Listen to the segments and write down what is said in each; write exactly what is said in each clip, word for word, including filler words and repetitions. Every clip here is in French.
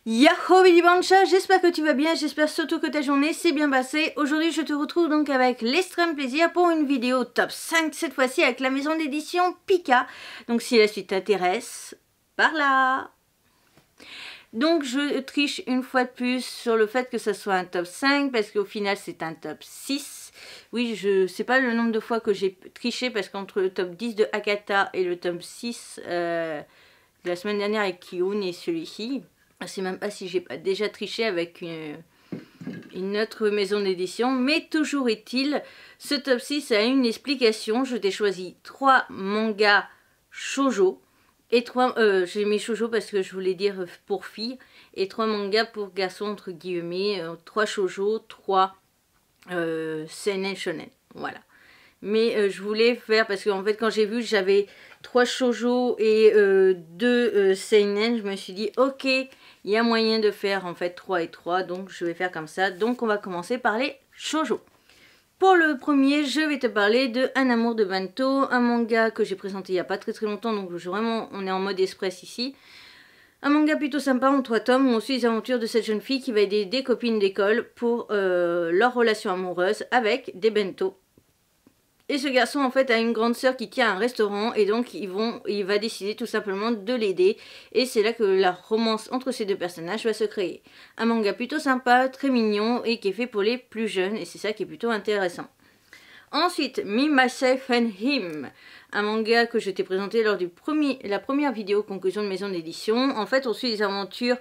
Yahoo Billy Bancha, j'espère que tu vas bien, j'espère surtout que ta journée s'est bien passée. Aujourd'hui je te retrouve donc avec l'extrême plaisir pour une vidéo top cinq, cette fois-ci avec la maison d'édition Pika. Donc si la suite t'intéresse, par là. Donc je triche une fois de plus sur le fait que ça soit un top cinq parce qu'au final c'est un top six. Oui, je sais pas le nombre de fois que j'ai triché parce qu'entre le top dix de Akata et le top six euh, de la semaine dernière avec Kiyun et celui-ci, je sais même pas si j'ai pas déjà triché avec une, une autre maison d'édition, mais toujours est-il, ce top six a une explication. Je t'ai choisi trois mangas shoujo, et trois, euh, j'ai mis shoujo parce que je voulais dire pour filles, et trois mangas pour garçons entre guillemets, euh, trois shoujo, trois euh, seinen shonen, voilà. Mais euh, je voulais faire, parce qu'en fait quand j'ai vu j'avais trois shoujo et euh, deux euh, seinen, je me suis dit ok, il y a moyen de faire en fait trois et trois, donc je vais faire comme ça. Donc on va commencer par les shoujo. Pour le premier, je vais te parler de Un amour de Bento, un manga que j'ai présenté il n'y a pas très très longtemps, donc je, vraiment on est en mode express ici. Un manga plutôt sympa en trois tomes où on suit les aventures de cette jeune fille qui va aider des copines d'école pour euh, leur relation amoureuse avec des bento. Et ce garçon en fait a une grande sœur qui tient un restaurant et donc ils vont, il va décider tout simplement de l'aider. Et c'est là que la romance entre ces deux personnages va se créer. Un manga plutôt sympa, très mignon et qui est fait pour les plus jeunes et c'est ça qui est plutôt intéressant. Ensuite, Me, Myself and Him, un manga que je t'ai présenté lors du premier, la première vidéo conclusion de maison d'édition. En fait on suit les aventures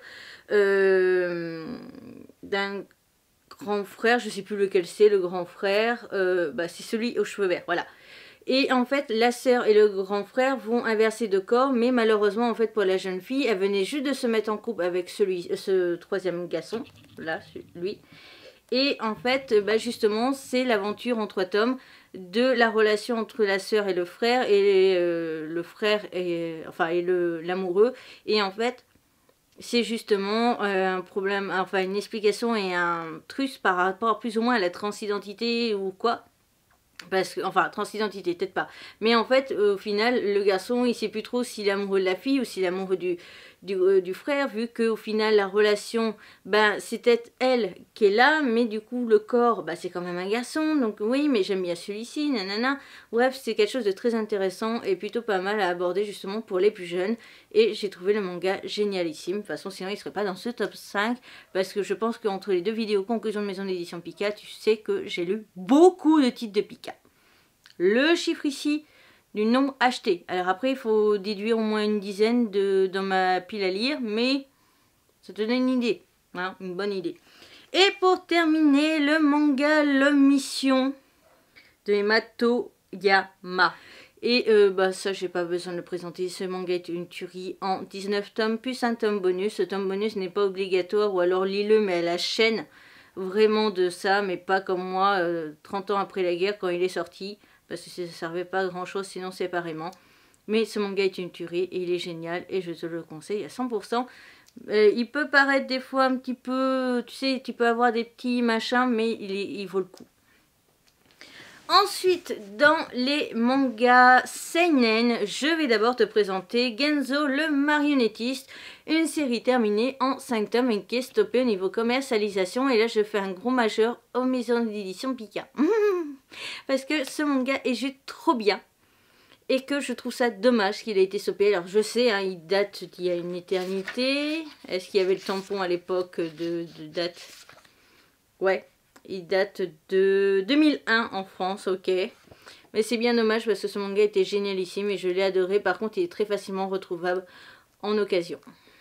euh, d'un grand frère, je sais plus lequel c'est, le grand frère, euh, bah c'est celui aux cheveux verts, voilà. Et en fait, la sœur et le grand frère vont inverser de corps, mais malheureusement, en fait, pour la jeune fille, elle venait juste de se mettre en couple avec celui, ce troisième garçon, là, lui. Et en fait, bah justement, c'est l'aventure en trois tomes de la relation entre la sœur et le frère, et euh, le frère et, enfin, et le l'amoureux. Et en fait, c'est justement euh, un problème, enfin une explication et un truc par rapport plus ou moins à la transidentité ou quoi. Parce que, enfin, transidentité, peut-être pas. Mais en fait, au final, le garçon, il sait plus trop s'il est amoureux de la fille ou s'il est amoureux du, du, euh, du frère, vu qu'au final, la relation, ben, c'est peut-être elle qui est là, mais du coup, le corps, ben, c'est quand même un garçon. Donc oui, mais j'aime bien celui-ci, nanana. Bref, c'est quelque chose de très intéressant et plutôt pas mal à aborder, justement, pour les plus jeunes. Et j'ai trouvé le manga génialissime. De toute façon, sinon, il serait pas dans ce top cinq. Parce que je pense qu'entre les deux vidéos conclusion de maison d'édition Pika, tu sais que j'ai lu beaucoup de titres de Pika. Le chiffre ici du nombre acheté. Alors après, il faut déduire au moins une dizaine de, dans ma pile à lire, mais ça te donne une idée, hein, une bonne idée. Et pour terminer, le manga Le Mission de Emma Toyama. Et euh, bah ça, j'ai pas besoin de le présenter. Ce manga est une tuerie en dix-neuf tomes, plus un tome bonus. Ce tome bonus n'est pas obligatoire, ou alors lis-le, mais à la chaîne vraiment de ça, mais pas comme moi, euh, trente ans après la guerre, quand il est sorti. Parce que ça ne servait pas à grand chose sinon séparément. Mais ce manga est une tuerie et il est génial et je te le conseille à cent pour cent. Euh, il peut paraître des fois un petit peu, tu sais, tu peux avoir des petits machins, mais il, est, il vaut le coup. Ensuite, dans les mangas seinen, je vais d'abord te présenter Genzo le marionnettiste, une série terminée en cinq tomes et qui est stoppée au niveau commercialisation. Et là, je fais un gros majeur aux maisons d'édition Pika. Parce que ce manga est juste trop bien. Et que je trouve ça dommage qu'il ait été stoppé. Alors je sais, hein, il date d'il y a une éternité. Est-ce qu'il y avait le tampon à l'époque de, de date? Ouais. Il date de deux mille un en France, ok. Mais c'est bien dommage parce que ce manga était génialissime et je l'ai adoré. Par contre, il est très facilement retrouvable en occasion.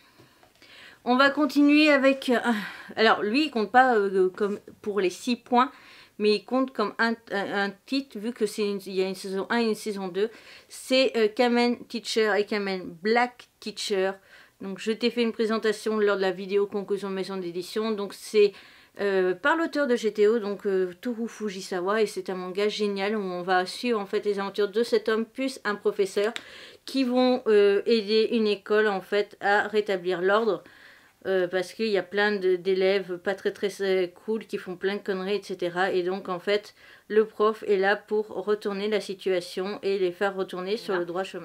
On va continuer avec... Euh, alors, lui, il compte pas euh, comme pour les six points, mais il compte comme un, un, un titre, vu que c'est il y a une saison un et une saison deux. C'est euh, Kamen Teacher et Kamen Black Teacher. Donc, je t'ai fait une présentation lors de la vidéo conclusion de maison d'édition. Donc, c'est... Euh, par l'auteur de G T O, donc euh, Toru Fujisawa, et c'est un manga génial où on va suivre en fait les aventures de cet homme plus un professeur qui vont euh, aider une école en fait à rétablir l'ordre euh, parce qu'il y a plein d'élèves pas très très euh, cool qui font plein de conneries, et cetera. Et donc en fait le prof est là pour retourner la situation et les faire retourner sur le droit chemin.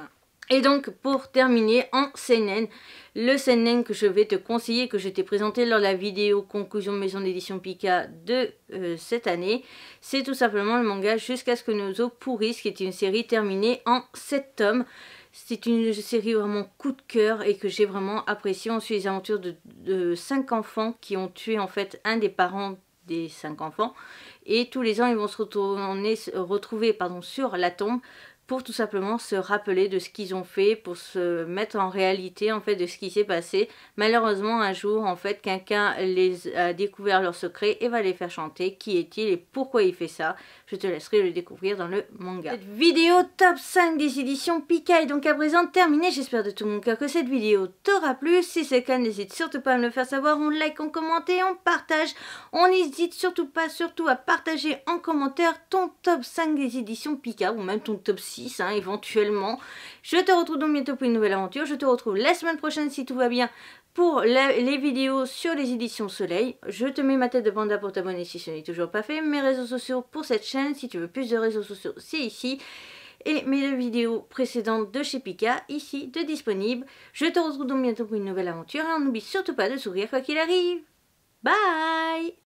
Et donc pour terminer en seinen, le seinen que je vais te conseiller, que je t'ai présenté lors de la vidéo conclusion maison d'édition Pika de euh, cette année, c'est tout simplement le manga Jusqu'à ce que nos os pourrissent, qui est une série terminée en sept tomes. C'est une série vraiment coup de cœur et que j'ai vraiment appréciée. On suit les aventures de, de cinq enfants qui ont tué en fait un des parents des cinq enfants. Et tous les ans ils vont se retourner, retrouver pardon, sur la tombe pour tout simplement se rappeler de ce qu'ils ont fait, pour se mettre en réalité en fait de ce qui s'est passé. Malheureusement un jour en fait quelqu'un les a découvert leur secret et va les faire chanter. Qui est-il et pourquoi il fait ça? Je te laisserai le découvrir dans le manga. Cette vidéo top cinq des éditions Pika est donc à présent terminée. J'espère de tout mon cœur que cette vidéo t'aura plu. Si c'est le cas, n'hésite surtout pas à me le faire savoir. On like, on commente et on partage. On n'hésite surtout pas surtout à partager en commentaire ton top cinq des éditions Pika ou même ton top six. Hein, éventuellement. Je te retrouve donc bientôt pour une nouvelle aventure. Je te retrouve la semaine prochaine si tout va bien pour la, les vidéos sur les éditions Soleil. Je te mets ma tête de panda pour t'abonner si ce n'est toujours pas fait. Mes réseaux sociaux pour cette chaîne. Si tu veux plus de réseaux sociaux, c'est ici. Et mes deux vidéos précédentes de chez Pika, ici, de disponibles. Je te retrouve donc bientôt pour une nouvelle aventure. Et on n'oublie surtout pas de sourire quoi qu'il arrive. Bye!